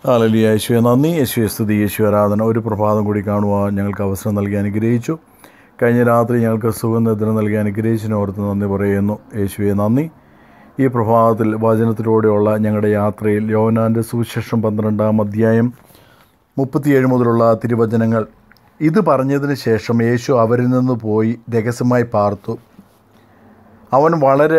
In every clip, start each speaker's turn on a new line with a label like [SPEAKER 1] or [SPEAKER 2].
[SPEAKER 1] Hallelujah. യേശുവേ നന്ദി, യേശുവേ സ്തുതി, യേശുവേ ആരാധന. ഒരു പ്രഭാതം കൂടി കാണുവാൻ ഞങ്ങൾക്ക് അവസരം നൽകി അനുഗ്രഹിച്ചു. കഴിഞ്ഞ രാത്രി ഞങ്ങൾക്ക് സുഖനിദ്ര നൽകി അനുഗ്രഹിച്ചതിനെ ഓർത്ത് നന്ദി പറയുന്നു. യേശുവേ നന്ദി. ഈ പ്രഭാതത്തിൽ വചനത്തിലൂടെയുള്ള ഞങ്ങളുടെ യാത്രയിൽ യോഹന്നാൻ്റെ സുവിശേഷം 12-ാം അധ്യായം 37 മുതലുള്ള തിരുവചനങ്ങൾ. ഇത് പറഞ്ഞതിന് ശേഷം യേശു അവരിൽ നിന്ന് പോയി രഹസ്യമായി പാർത്തു. അവൻ വളരെ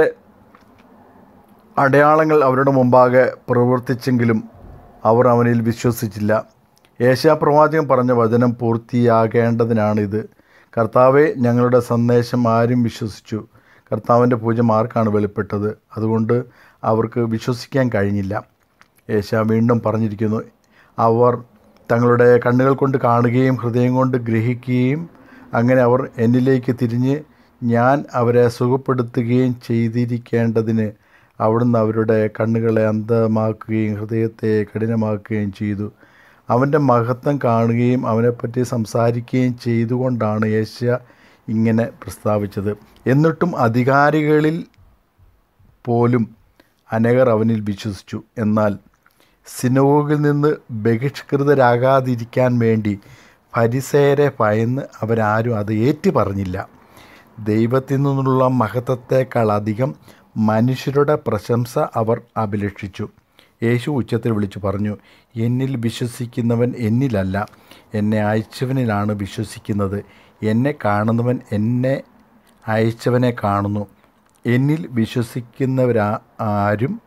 [SPEAKER 1] അടയാളങ്ങൾ അവരുടെ മുമ്പാകെ പ്രവർത്തിച്ചെങ്കിലും അവർ അവനിൽ വിശ്വസിച്ചില്ല. യേശയ്യാപ്രവാചകൻ പറഞ്ഞ വചനം പൂർത്തിയാകേണ്ടതിനാണിത്. കർത്താവെ, ഞങ്ങളുടെ സന്ദേശം ആരും വിശ്വസിച്ചു. കർത്താവിൻ്റെ പൂജ്യം ആർക്കാണ് വെളിപ്പെട്ടത്? അതുകൊണ്ട് അവർക്ക് വിശ്വസിക്കാൻ കഴിഞ്ഞില്ല. യേശയ്യാ വീണ്ടും പറഞ്ഞിരിക്കുന്നു, അവർ തങ്ങളുടെ കണ്ണുകൾ കൊണ്ട് കാണുകയും ഹൃദയം കൊണ്ട് ഗ്രഹിക്കുകയും അങ്ങനെ അവർ എന്നിലേക്ക് തിരിഞ്ഞ് ഞാൻ അവരെ സുഖപ്പെടുത്തുകയും ചെയ്തിരിക്കേണ്ടതിന് അവിടുന്ന് അവരുടെ കണ്ണുകളെ അന്ധമാക്കുകയും ഹൃദയത്തെ കഠിനമാക്കുകയും ചെയ്തു. അവൻ്റെ മഹത്വം കാണുകയും അവനെപ്പറ്റി സംസാരിക്കുകയും ചെയ്തുകൊണ്ടാണ് യേശയ്യാ ഇങ്ങനെ പ്രസ്താവിച്ചത്. എന്നിട്ടും അധികാരികളിൽ പോലും അനേകർ അവനിൽ വിശ്വസിച്ചു. എന്നാൽ സിനഗോഗിൽ നിന്ന് ബഹിഷ്കൃതരാകാതിരിക്കാൻ വേണ്ടി ഫരിസേയരെ ഭയന്ന് അവരാരും അത് ഏറ്റു പറഞ്ഞില്ല. ദൈവത്തിൽ നിന്നുള്ള മഹത്വത്തെക്കാൾ അധികം മനുഷ്യരുടെ പ്രശംസ അവർ അഭിലഷിച്ചു. യേശു ഉച്ചത്തിൽ വിളിച്ചു പറഞ്ഞു, എന്നിൽ വിശ്വസിക്കുന്നവൻ എന്നിലല്ല, എന്നെ അയച്ചവനിലാണ് വിശ്വസിക്കുന്നത്. എന്നെ കാണുന്നവൻ എന്നെ അയച്ചവനെ കാണുന്നു. എന്നിൽ വിശ്വസിക്കുന്നവരാരും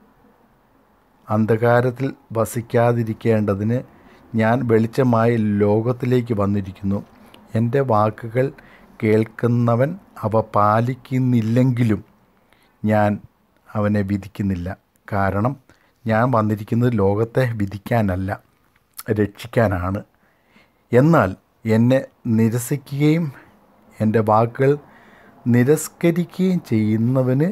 [SPEAKER 1] അന്ധകാരത്തിൽ വസിക്കാതിരിക്കേണ്ടതിന് ഞാൻ വെളിച്ചമായി ലോകത്തിലേക്ക് വന്നിരിക്കുന്നു. എൻ്റെ വാക്കുകൾ കേൾക്കുന്നവൻ അവ പാലിക്കുന്നില്ലെങ്കിലും ഞാൻ അവനെ വിധിക്കുന്നില്ല. കാരണം ഞാൻ വന്നിരിക്കുന്നത് ലോകത്തെ വിധിക്കാനല്ല, രക്ഷിക്കാനാണ്. എന്നാൽ എന്നെ നിരസിക്കുകയും എൻ്റെ വാക്കുകൾ നിരസ്കരിക്കുകയും ചെയ്യുന്നവന്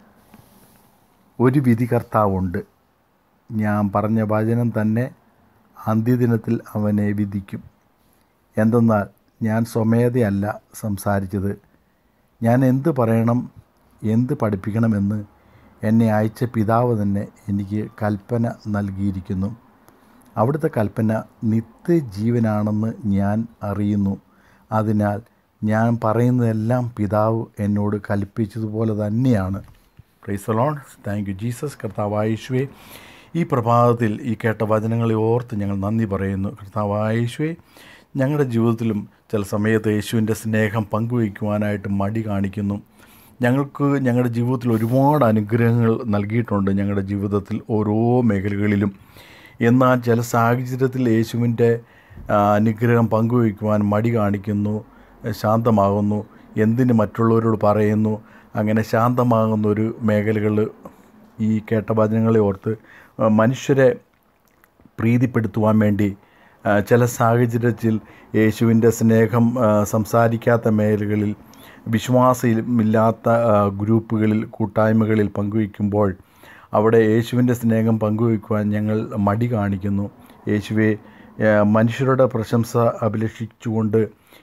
[SPEAKER 1] ഒരു വിധികർത്താവുണ്ട്. ഞാൻ പറഞ്ഞ വചനം തന്നെ അന്ത്യദിനത്തിൽ അവനെ വിധിക്കും. എന്തെന്നാൽ ഞാൻ സ്വമേധയല്ല സംസാരിച്ചത്. ഞാൻ എന്ത് പറയണം, എന്ത് പഠിപ്പിക്കണമെന്ന് എന്നെ അയച്ച പിതാവ് തന്നെ എനിക്ക് കൽപ്പന നൽകിയിരിക്കുന്നു. അവിടുത്തെ കൽപ്പന നിത്യജീവനാണെന്ന് ഞാൻ അറിയുന്നു. അതിനാൽ ഞാൻ പറയുന്നതെല്ലാം പിതാവ് എന്നോട് കൽപ്പിച്ചതുപോലെ തന്നെയാണ്. Praise the Lord. Thank you Jesus. കർത്താവായ യേശുവേ, ഈ പ്രഭാതത്തിൽ ഈ കേട്ട വചനങ്ങളെ ഓർത്ത് ഞങ്ങൾ നന്ദി പറയുന്നു. കർത്താവായ യേശുവേ, ഞങ്ങളുടെ ജീവിതത്തിലും ചില സമയത്ത് യേശുവിൻ്റെ സ്നേഹം പങ്കുവയ്ക്കുവാനായിട്ട് മടി കാണിക്കുന്നു. ഞങ്ങൾക്ക് ഞങ്ങളുടെ ജീവിതത്തിൽ ഒരുപാട് അനുഗ്രഹങ്ങൾ നൽകിയിട്ടുണ്ട്, ഞങ്ങളുടെ ജീവിതത്തിൽ ഓരോ മേഖലകളിലും. എന്നാൽ ചില സാഹചര്യത്തിൽ യേശുവിൻ്റെ അനുഗ്രഹം പങ്കുവയ്ക്കുവാൻ മടി കാണിക്കുന്നു, ശാന്തമാകുന്നു, എന്തിന് മറ്റുള്ളവരോട് പറയുന്നു. അങ്ങനെ ശാന്തമാകുന്നൊരു മേഖലകൾ ഈ കേട്ട വചനങ്ങളെ ഓർത്ത് മനുഷ്യരെ പ്രീതിപ്പെടുത്തുവാൻ വേണ്ടി ചില സാഹചര്യത്തിൽ യേശുവിൻ്റെ സ്നേഹം സംസാരിക്കാത്ത മേഖലകളിൽ, വിശ്വാസമില്ലാത്ത ഗ്രൂപ്പുകളിൽ, കൂട്ടായ്മകളിൽ പങ്കുവയ്ക്കുമ്പോൾ അവിടെ യേശുവിൻ്റെ സ്നേഹം പങ്കുവയ്ക്കുവാൻ ഞങ്ങൾ മടി കാണിക്കുന്നു. യേശുവെ, മനുഷ്യരുടെ പ്രശംസ അഭിലഷിച്ചുകൊണ്ട്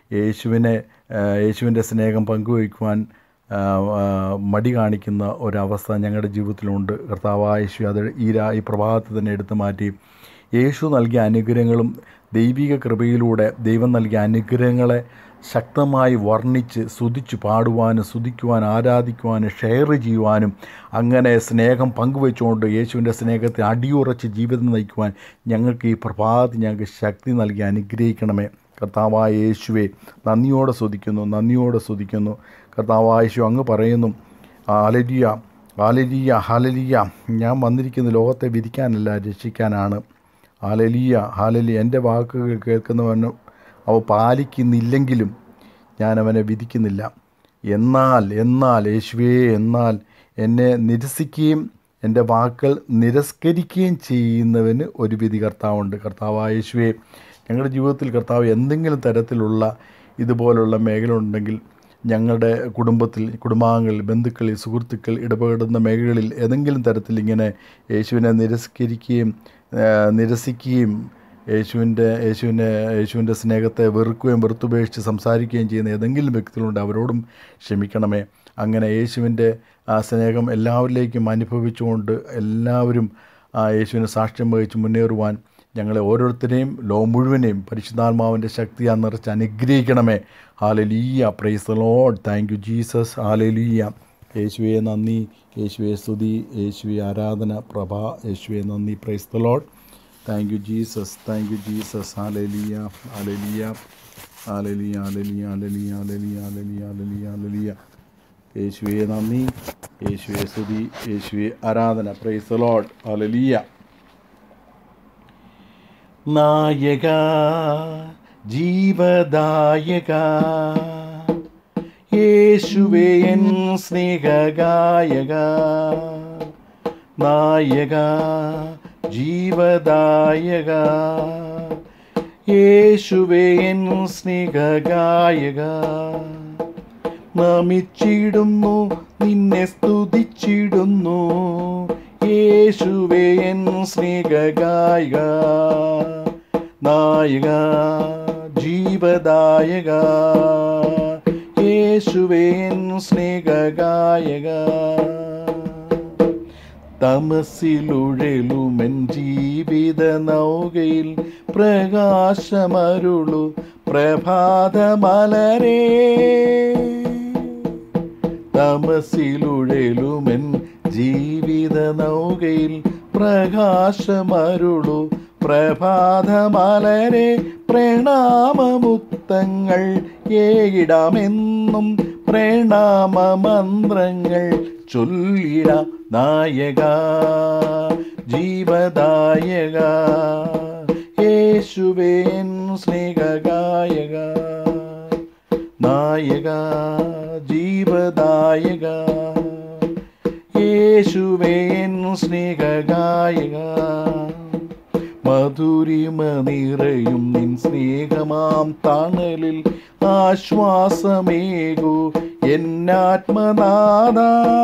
[SPEAKER 1] യേശുവിൻ്റെ സ്നേഹം പങ്കുവയ്ക്കുവാൻ മടി കാണിക്കുന്ന ഒരവസ്ഥ ഞങ്ങളുടെ ജീവിതത്തിലുണ്ട്. കർത്താവായ യേശു അത് ഈ പ്രഭാതത്തിൽ തന്നെ എടുത്തു മാറ്റി യേശു നൽകിയ അനുഗ്രഹങ്ങളും ദൈവിക കൃപയിലൂടെ ദൈവം നൽകിയ അനുഗ്രഹങ്ങളെ ശക്തമായി വർണ്ണിച്ച് സ്തുതിച്ച് പാടുവാനും സ്തുതിക്കുവാനും ആരാധിക്കുവാനും ഷെയർ ചെയ്യുവാനും അങ്ങനെ സ്നേഹം പങ്കുവെച്ചുകൊണ്ട് യേശുവിൻ്റെ സ്നേഹത്തെ അടിയുറച്ച് ജീവിതം നയിക്കുവാൻ ഞങ്ങൾക്ക് ഈ പ്രഭാതത്തിൽ ഞങ്ങൾക്ക് ശക്തി നൽകി അനുഗ്രഹിക്കണമേ. കർത്താവായ യേശുവെ, നന്ദിയോടെ സ്തുതിക്കുന്നു. കർത്താവായ യേശു അങ്ങ് പറയുന്നു, ഹല്ലേലൂയ, ഹല്ലേലൂയ, ഹല്ലേലൂയ, ഞാൻ വന്നിരിക്കുന്നത് ലോകത്തെ വിധിക്കാനല്ല, രക്ഷിക്കാനാണ്. ഹല്ലേലൂയ, ഹല്ലേലൂയ, എൻ്റെ വാക്കുകൾ കേൾക്കുന്നവനും അവ പാലിക്കുന്നില്ലെങ്കിലും ഞാൻ അവനെ വിധിക്കുന്നില്ല. എന്നാൽ യേശുവേ, എന്നാൽ എന്നെ നിരസിക്കുകയും എൻ്റെ വാക്കുകൾ നിരസ്കരിക്കുകയും ചെയ്യുന്നവന് ഒരു വിധികർത്താവുണ്ട്. കർത്താവായ യേശുവേ, ഞങ്ങളുടെ ജീവിതത്തിൽ കർത്താവ് എന്തെങ്കിലും തരത്തിലുള്ള ഇതുപോലുള്ള മേഖല ഉണ്ടെങ്കിൽ ഞങ്ങളുടെ കുടുംബാംഗങ്ങളിൽ, ബന്ധുക്കളിൽ, സുഹൃത്തുക്കൾ ഇടപെടുന്ന മേഖലകളിൽ ഏതെങ്കിലും തരത്തിൽ ഇങ്ങനെ യേശുവിനെ നിരസിക്കുകയും യേശുവിൻ്റെ സ്നേഹത്തെ വെറുത്തുപേക്ഷിച്ച് സംസാരിക്കുകയും ചെയ്യുന്ന ഏതെങ്കിലും വ്യക്തികളുണ്ട്, അവരോടും ക്ഷമിക്കണമേ. അങ്ങനെ യേശുവിൻ്റെ ആ സ്നേഹം എല്ലാവരിലേക്കും അനുഭവിച്ചുകൊണ്ട് എല്ലാവരും യേശുവിന് സാക്ഷ്യം വഹിച്ച് മുന്നേറുവാൻ ഞങ്ങളെ ഓരോരുത്തരെയും മുഴുവനെയും പരിശുദ്ധാത്മാവിൻ്റെ ശക്തിയാൽ നിറച്ച് അനുഗ്രഹിക്കണമേ. Hallelujah. Praise the Lord. Thank you Jesus. Hallelujah. യേശുവേ നന്ദി, യേശുവേ സ്തുതി, യേശുവേ ആരാധന, പ്രഭ, യേശുവേ നന്ദി. Praise the Lord. Thank you Jesus, thank you Jesus. Hallelujah, hallelujah, hallelujah, hallelujah, hallelujah, hallelujah, hallelujah, hallelujah, hallelujah. യേശുവേ നന്ദി, യേശുവേ സ്തുതി, യേശുവേ ആരാധന. Praise the Lord. ഹല്ലേലൂയ. നായക ജീവദായക യേശുവേ എൻ സ്നേഹഗായക, നായക ജീവദായക യേശുവേ എൻ സ്നേഹഗായക, നമിച്ചിടുന്നു നിന്നെ സ്തുതിച്ചിടുന്നു യേശുവേ എൻ സ്നേഹഗായക, നായക ജീവദായക യേശുവേ എൻ സ്നേഹഗായക. തമസിലുഴലുമെൻ ജീവിത നൗകയിൽ പ്രകാശമരുളു പ്രഭാതമലരേ, തമസിലുഴലുമെൻ ജീവിത നൗകയിൽ പ്രകാശമരുളു പ്രഭാതമലരെ, പ്രണാമമുക്തങ്ങൾ ഏകിടാമെന്നും പ്രണാമമന്ത്രങ്ങൾ ചൊല്ലിടാം. നായക ജീവദായക യേശുവേ എൻ സ്നേഹഗായക, നായക ജീവദായക യേശുവേ എൻ സ്നേഹഗായക. മധുരിമ നിറയും നിൻ സ്നേഹമാം തണലിൽ ആശ്വാസമേകൂ എന്നാത്മനാഥ,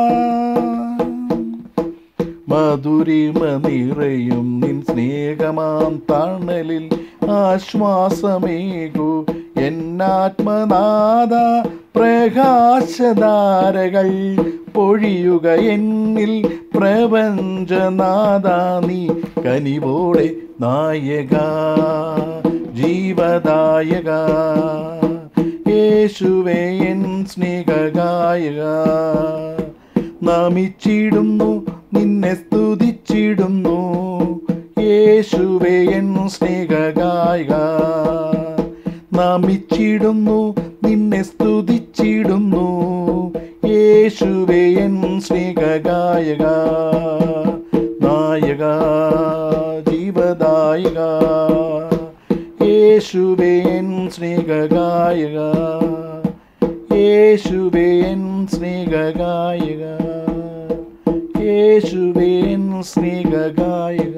[SPEAKER 1] മധുരിമ നിറയും നിൻ സ്നേഹമാം തണലിൽ ആശ്വാസമേകൂ എന്നാത്മനാഥ, പ്രകാശധാരകൾ പൊഴിയുക എന്നിൽ പ്രപഞ്ചനാഥ നീ കനിവോടെ, നായക ജീവദായക യേശുവേ എൻ സ്നേഹഗായക, നമിച്ചിടുന്നു നിന്നെ സ്തുതിച്ചിടുന്നു യേശുവേ എൻ സ്നേഹഗായക, നമിച്ചിടുന്നു നിന്നെ സ്തുതിച്ചിടുന്നു യേശുവേ എൻ സ്നേഹഗായക, നായക ജീവദായക യേശുവേ എൻ സ്നേഹഗായക, യേശുവേ എൻ സ്നേഹഗായക, യേശുവേ എൻ സ്നേഹഗായക.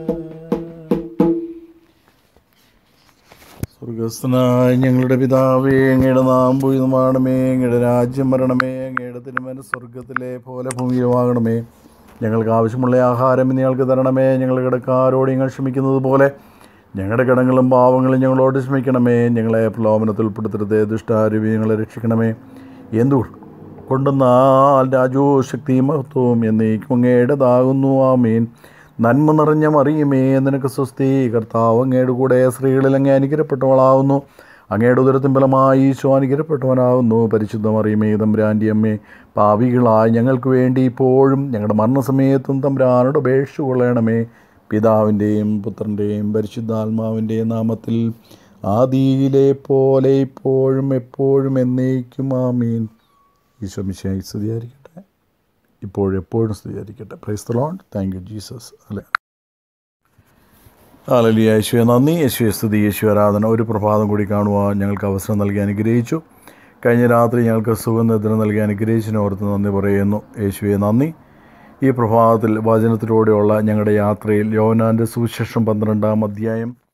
[SPEAKER 1] സ്വർഗസ്ഥനായ ഞങ്ങളുടെ പിതാവേ, അങ്ങയുടെ നാമം പൂജിതമാകണമേ, അങ്ങയുടെ രാജ്യം വരണമേ, അങ്ങയുടെ തിരുമനസ്സ് സ്വർഗത്തിലെ പോലെ ഭൂമിയിലുമാകണമേ. ഞങ്ങൾക്ക് ആവശ്യമുള്ള ആഹാരം ഇന്ന് ഞങ്ങൾക്ക് തരണമേ, ഞങ്ങളുടെ കടക്കാരോട് ഞങ്ങൾ ക്ഷമിക്കുന്നത് പോലെ ഞങ്ങളുടെ കടങ്ങളും പാവങ്ങളും ഞങ്ങളോട് ക്ഷമിക്കണമേ. ഞങ്ങളെ പ്രലോഭനത്തിൽ ഉൾപ്പെടുത്തരുതേ, ദുഷ്ടാരൂപി ഞങ്ങളെ രക്ഷിക്കണമേ. എന്തുകൊണ്ടെന്നാൽ രാജ്യവും ശക്തിയും മഹത്വവും എന്നേക്കും അങ്ങയുടേതാകുന്നു. ആമേൻ. നന്മ നിറഞ്ഞ മറിയുമേ, നിനക്ക് സ്വസ്തി, കർത്താവ് അങ്ങയുടെ കൂടെ സ്ത്രീകളിൽ അങ്ങേ അനുഗ്രഹപ്പെട്ടവളാവുന്നു. അങ്ങയുടെ ഉദരത്തിൻ ഫലമായി ഈശോ അനുഗ്രഹപ്പെട്ടവനാകുന്നു. പരിശുദ്ധ മറിയമേ, തമ്പുരാൻ്റെ അമ്മേ, പാപികളായ ഞങ്ങൾക്ക് വേണ്ടി ഇപ്പോഴും ഞങ്ങളുടെ മരണസമയത്തും തമ്പുരാനോട് അപേക്ഷ കൊള്ളണമേ. പിതാവിൻ്റെയും പുത്രൻ്റെയും പരിശുദ്ധാത്മാവിൻ്റെയും നാമത്തിൽ, ആദിയിലെ പോലെ ഇപ്പോഴും എപ്പോഴും എന്നേക്കും. ആമീൻ. ഈശോ മിശിഹായ്ക്ക് സ്തുതിയായിരിക്കട്ടെ, ഇപ്പോഴെപ്പോഴും സ്തുതിയായിരിക്കട്ടെ. Praise the Lord. Thank you Jesus. Hallelujah. യേശുവേ നന്ദി, യേശുവേ സ്തുതി, യേശുവേ ആരാധന. ഒരു പ്രഭാതം കൂടി കാണുവാൻ ഞങ്ങൾക്ക് അവസരം നൽകി അനുഗ്രഹിച്ചു. കഴിഞ്ഞ രാത്രി ഞങ്ങൾക്ക് സുഖനിദ്ര നൽകി അനുഗ്രഹിച്ചതിനെ ഓർത്ത് നന്ദി പറയുന്നു. യേശുവേ നന്ദി. ഈ പ്രഭാതത്തിൽ വചനത്തിലൂടെയുള്ള ഞങ്ങളുടെ യാത്രയിൽ യോഹന്നാൻ്റെ സുവിശേഷം 12-ാം അധ്യായം